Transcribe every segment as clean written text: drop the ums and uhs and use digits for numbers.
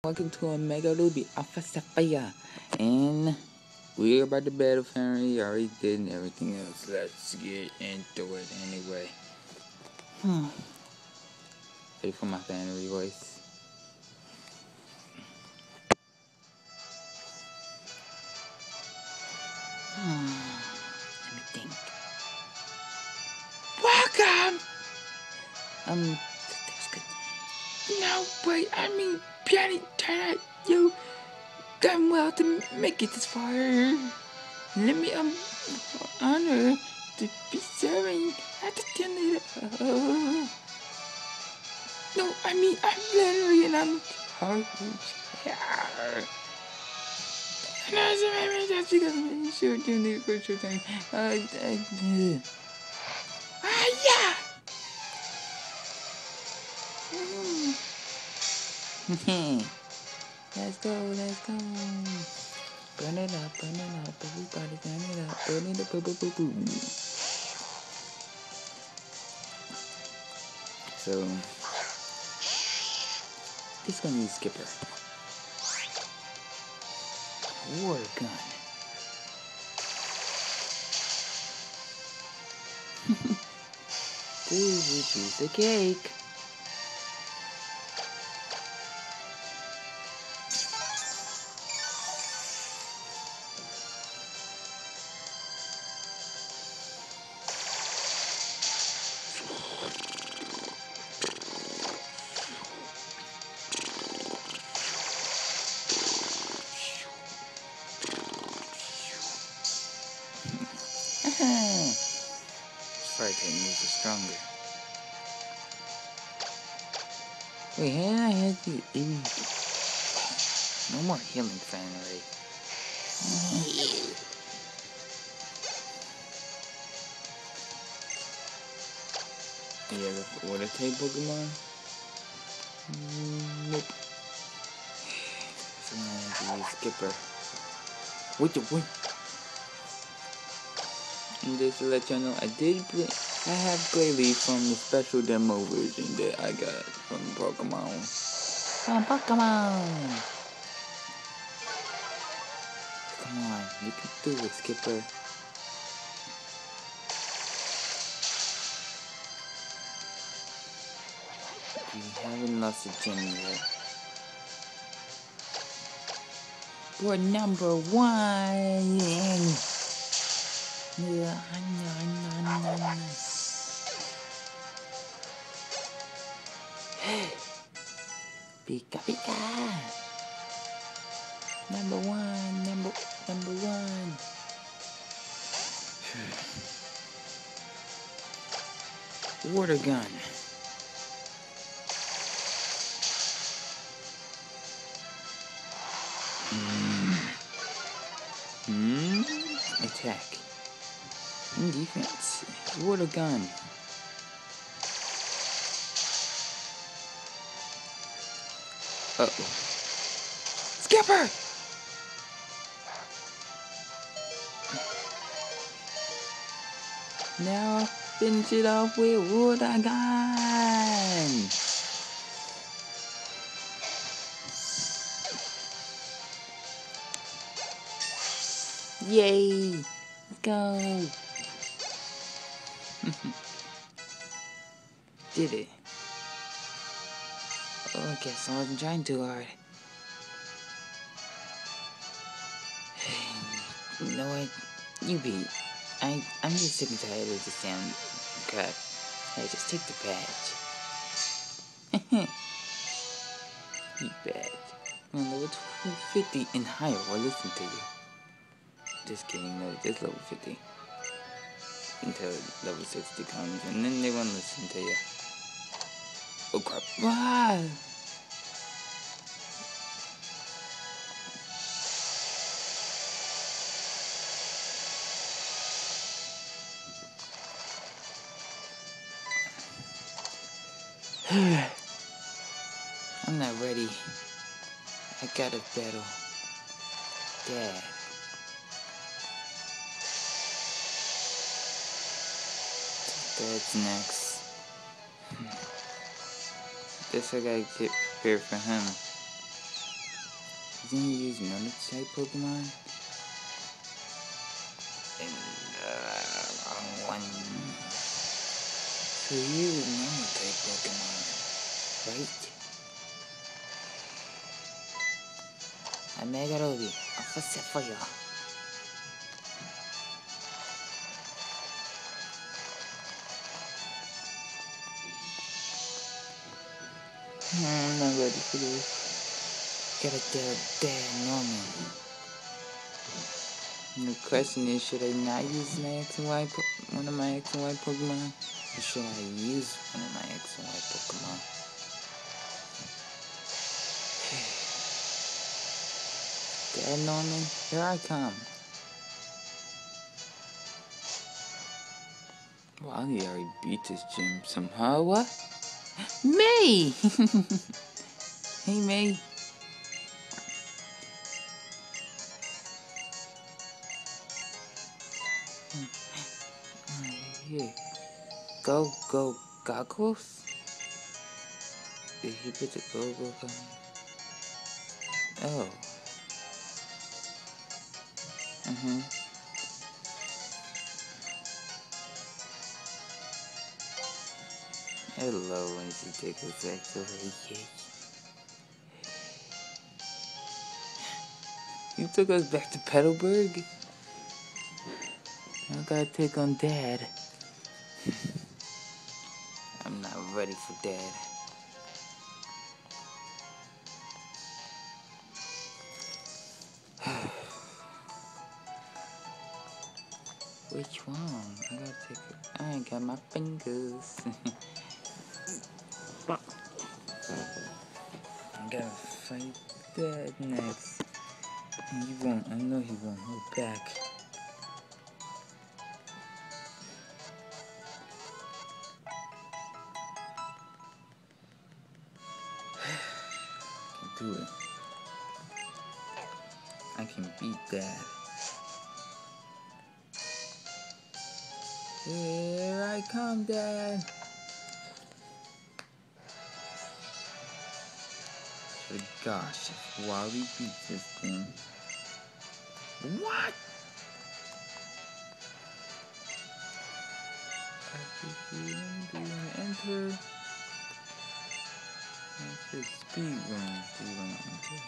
Welcome to Omega Ruby Alpha Sapphire, and we're about to battle family. I already did and everything else. Let's get into it anyway. Ready for my family voice? Let me think. Welcome. That's good. No, but I mean, Penny, turn out you done well to make it this far. Let me honor to be serving at the dinner. No, I mean I'm Larry and I'm hard. And that's because I'm sure doing the virtual thing. Yeah. Let's go. Burn it up, everybody burn it up, burn it up, boom. So, this gonna use Skipper. Water gun. This is a piece of cake. Fire techniques are stronger. Wait, hadn't I had you? No more healing finally. Yeah, the water type Pokemon? Nope. So I'm gonna have to use Skipper. Wait. And just to let y'all know, I have Glalie from the special demo version that I got from Pokemon. Come on, you can do it, Skipper. You haven't lost a gym yet. We're number 1. Yeah, Pika. Number one. Water gun. Attack. In defense. Water gun. Uh-oh. Skipper! Now finish it off with water gun. Yay! Let's go. Did it. Oh, I guess I wasn't trying too hard. You know what? You beat. I'm just sick and tired of this damn crap. Hey, just take the badge. You badge. On level 250 and higher, well, listen to you. Just kidding, no, just level 50. Until level 60 comes, and then they won't listen to you. Oh crap. Ah! I'm not ready. I gotta battle Dad. Dad's next. Guess I gotta get prepared for him. Then you use another type Pokemon. And wrong one. So you use normal type Pokemon, right? I'm Megarobi. I'll fix it for you. I'm not ready for this. Gotta tell Dad Norman. And the question is, should I not use my X and Y, one of my X and Y Pokemon? Or should I use one of my X and Y Pokemon? Dad Norman, here I come. Wow, he already beat this gym somehow. What? May! Hey, May. Here. Go goggles? Did he put the go on? Oh. Hello, Lindsay Dickens, actually. You took us back to Petalburg? I gotta take on Dad. I'm not ready for Dad. Which one? I gotta take it. I ain't got my fingers. I gotta fight Dad next. And he won't. I know he won't hold back. I can do it. I can beat Dad. Here I come, Dad. But gosh, if Wally beats this thing. What? Do you enter? That's a speed run. Do you want to enter?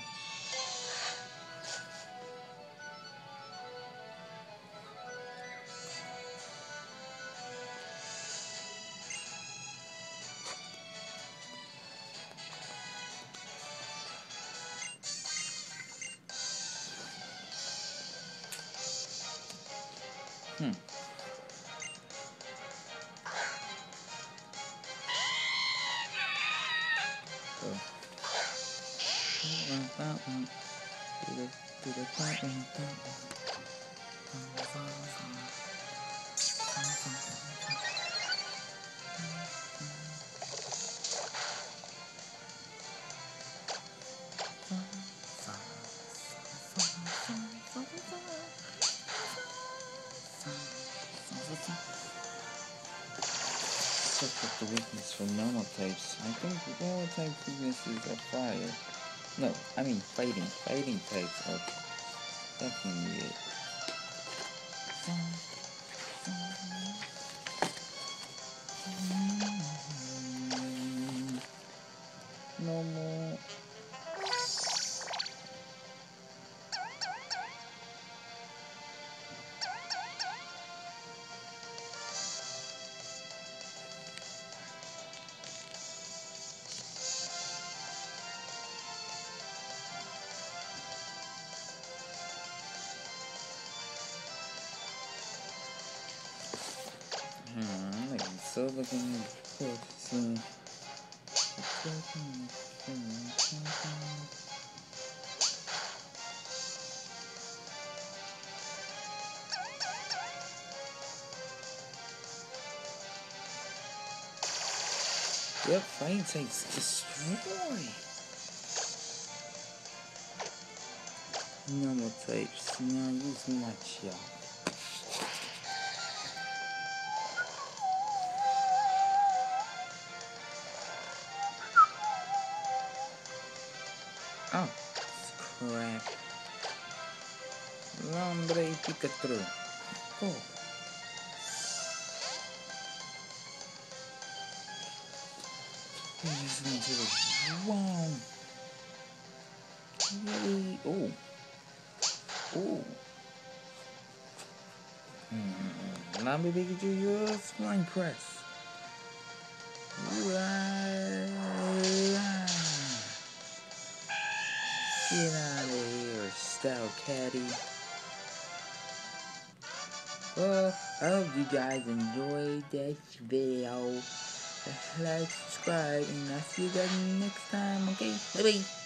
Check out the weakness for normal types. I think normal type weaknesses are fire. No, I mean fighting. Fighting types are definitely it. Normal. I'm like so looking forward to seeing. Yep, fighting types destroy. Normal types, not use much, y'all. Oh, Crap. Hombre, Pikachu. Oh. Listen to the wow. Yay. Oh. Oh. Lambi Pikachu, your flying press. Get out of here, style caddy. Well, I hope you guys enjoyed this video. Like, subscribe, and I'll see you guys next time, okay? Bye-bye.